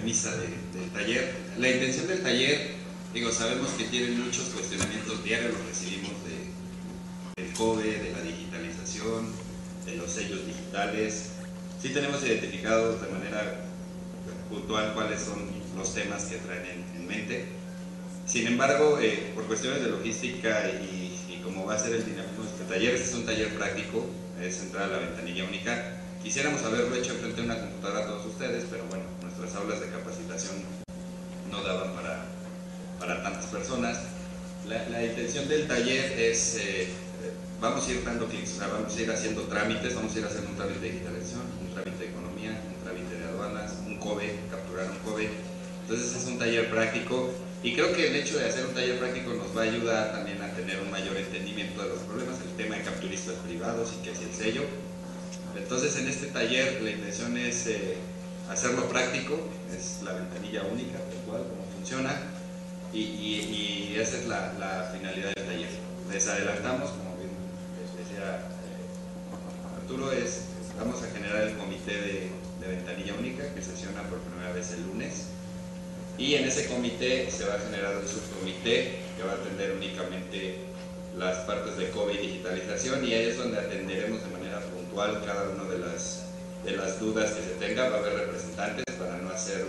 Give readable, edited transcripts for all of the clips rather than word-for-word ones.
premisa del taller. La intención del taller, digo, sabemos que tienen muchos cuestionamientos diarios, los recibimos del COBE, de la digitalización, de los sellos digitales. Sí tenemos identificados de manera puntual cuáles son los temas que traen en mente. Sin embargo, por cuestiones de logística y como va a ser el dinamismo de este taller, este es un taller práctico, es entrar a la ventanilla única. Quisiéramos haberlo hecho frente a una computadora a todos ustedes, pero bueno, nuestras aulas de capacitación no daban para tantas personas. La intención del taller es, vamos a ir dando clics, o sea, vamos a ir haciendo trámites, vamos a ir haciendo un trámite de digitalización, un trámite de economía, un trámite de aduanas, un COBE, capturar un COBE. Entonces es un taller práctico y creo que el hecho de hacer un taller práctico nos va a ayudar también a tener un mayor entendimiento de los problemas, el tema de capturistas privados y que es el sello. Entonces en este taller la intención es hacerlo práctico, es la ventanilla única, tal cual, cómo funciona, y esa es la finalidad del taller. Les adelantamos, como bien les decía Arturo, vamos a generar el comité de ventanilla única que sesiona por primera vez el lunes, y en ese comité se va a generar un subcomité que va a atender únicamente las partes de COBE y digitalización, y ahí es donde atenderemos de manera puntual cada una de las dudas que se tenga. Va a haber representantes para no hacer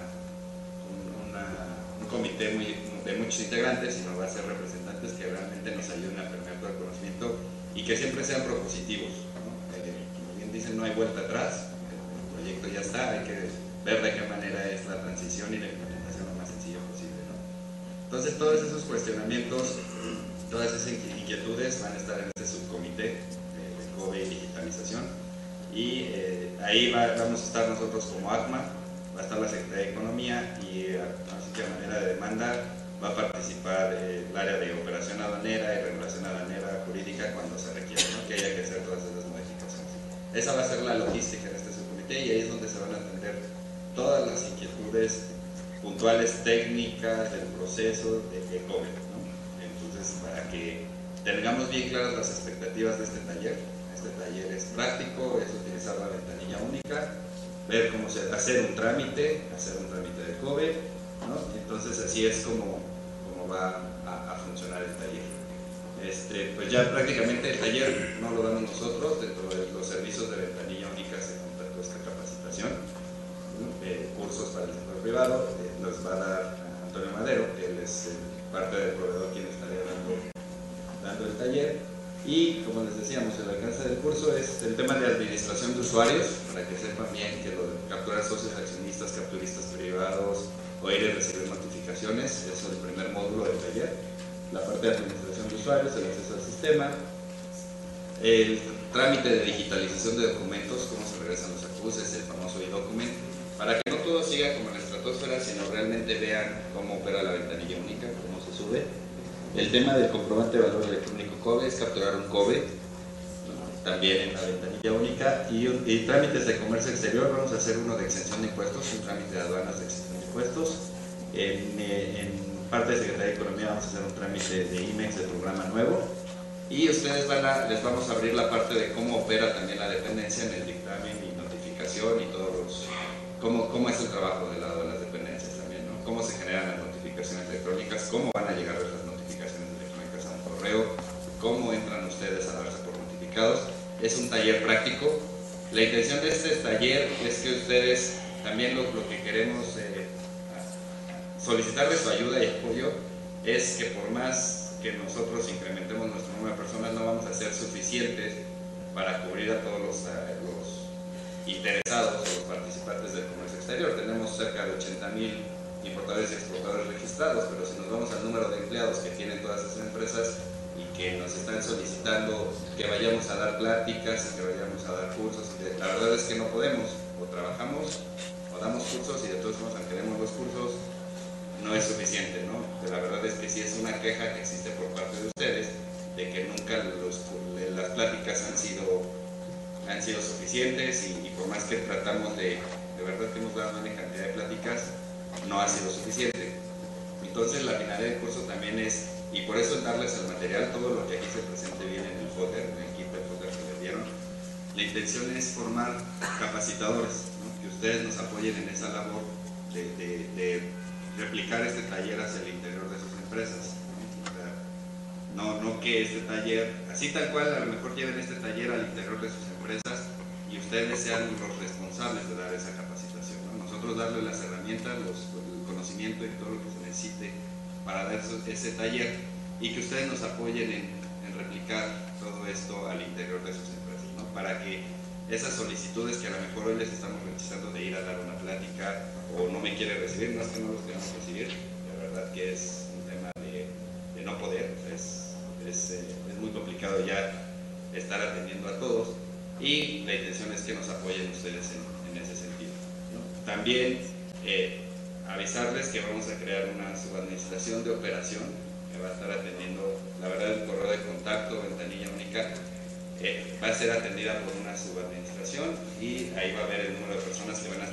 un comité de muchos integrantes, sino va a ser representantes que realmente nos ayuden a permear todo el conocimiento y que siempre sean propositivos, ¿no? Como bien dicen, no hay vuelta atrás, el proyecto ya está, hay que ver de qué manera es la transición y la implementación lo más sencilla posible, ¿no? Entonces todos esos cuestionamientos, todas esas inquietudes van a estar en este subcomité de COBE y digitalización, y ahí vamos a estar nosotros como ACMA, va a estar la Secretaría de Economía, y así que a manera de demanda va a participar el área de operación aduanera y regulación aduanera jurídica cuando se requiera, ¿no? Que haya que hacer todas esas modificaciones. Esa va a ser la logística en este subcomité, y ahí es donde se van a atender todas las inquietudes puntuales técnicas del proceso de COBE, ¿no? Entonces, para que tengamos bien claras las expectativas de este taller es práctico, es utilizar la ventanilla única, ver cómo hacer un trámite de COBE, ¿no? Entonces así es como va a funcionar el taller. Pues ya prácticamente el taller no lo damos nosotros, dentro de los servicios de ventanilla única se contrató esta capacitación, ¿no? Cursos para el sector privado, los va a dar Antonio Madero, que él es parte del proveedor quien estaría dando el taller. Y como les decíamos, el alcance del curso es el tema de administración de usuarios, para que sepan bien que lo de capturar socios accionistas, capturistas privados, oír y recibir notificaciones, es el primer módulo del taller. La parte de administración de usuarios, el acceso al sistema, el trámite de digitalización de documentos, cómo se regresan los acuses, el famoso e-document, para que no todo siga como en la estratosfera, sino realmente vean cómo opera la ventanilla única, cómo se sube. El tema del comprobante de valor electrónico COBE es capturar un COBE, también en la ventanilla única, y trámites de comercio exterior. Vamos a hacer uno de exención de impuestos, un trámite de aduanas de exención de impuestos. En parte de Secretaría de Economía vamos a hacer un trámite de IMEX de programa nuevo, y ustedes les vamos a abrir la parte de cómo opera también la dependencia en el dictamen y notificación y todos cómo es el trabajo del lado de las dependencias también, ¿no? Cómo se generan las notificaciones electrónicas, cómo van a llegar esas notificaciones electrónicas a un correo, cómo entran ustedes a darse por notificados. Es un taller práctico. La intención de este taller es que ustedes también lo que queremos solicitarles su ayuda y apoyo es que por más que nosotros incrementemos nuestro número de personas, no vamos a ser suficientes para cubrir a todos los interesados o los participantes del comercio exterior. Tenemos cerca de 80,000 importadores y exportadores registrados, pero si nos vamos al número de empleados que tienen todas esas empresas y que nos están solicitando que vayamos a dar pláticas y que vayamos a dar cursos, la verdad es que no podemos, o trabajamos o damos cursos, y de todos modos, aunque demos los cursos, no es suficiente, ¿no? La verdad es que sí es una queja que existe por parte de ustedes, de que nunca las pláticas han sido suficientes, y por más que tratamos de verdad que hemos dado una cantidad de pláticas, no ha sido suficiente. Entonces la finalidad del curso también es, y por eso darles el material, todo lo que aquí se presente viene en el footer, en el kit de footer que les dieron. La intención es formar capacitadores, ¿no? Que ustedes nos apoyen en esa labor de replicar este taller hacia el interior de sus empresas. No que este taller, así tal cual, a lo mejor lleven este taller al interior de sus empresas y ustedes sean los responsables de dar esa capacitación, ¿no? Nosotros darles las herramientas, el conocimiento y todo lo que se necesite para dar ese taller, y que ustedes nos apoyen en replicar todo esto al interior de sus empresas, ¿no? Para que esas solicitudes que a lo mejor hoy les estamos rechazando de ir a dar una plática o no me quiere recibir, no es que no los queramos recibir, la verdad que es un tema de no poder, es muy complicado ya estar atendiendo a todos, y la intención es que nos apoyen ustedes en ese sentido, ¿no? También avisarles que vamos a crear una subadministración de operación que va a estar atendiendo, la verdad, el correo de contacto, ventanilla única, va a ser atendida por una subadministración, y ahí va a haber el número de personas que van a